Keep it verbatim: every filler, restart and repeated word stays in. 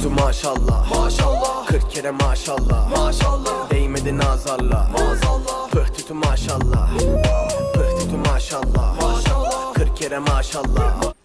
yüzü maşallah, maşallah. Kırk kere maşallah, maşallah. Değmedi nazarla, maazallah. Pıhtütü maşallah, pıhtütü maşallah, maşallah. Kırk kere maşallah.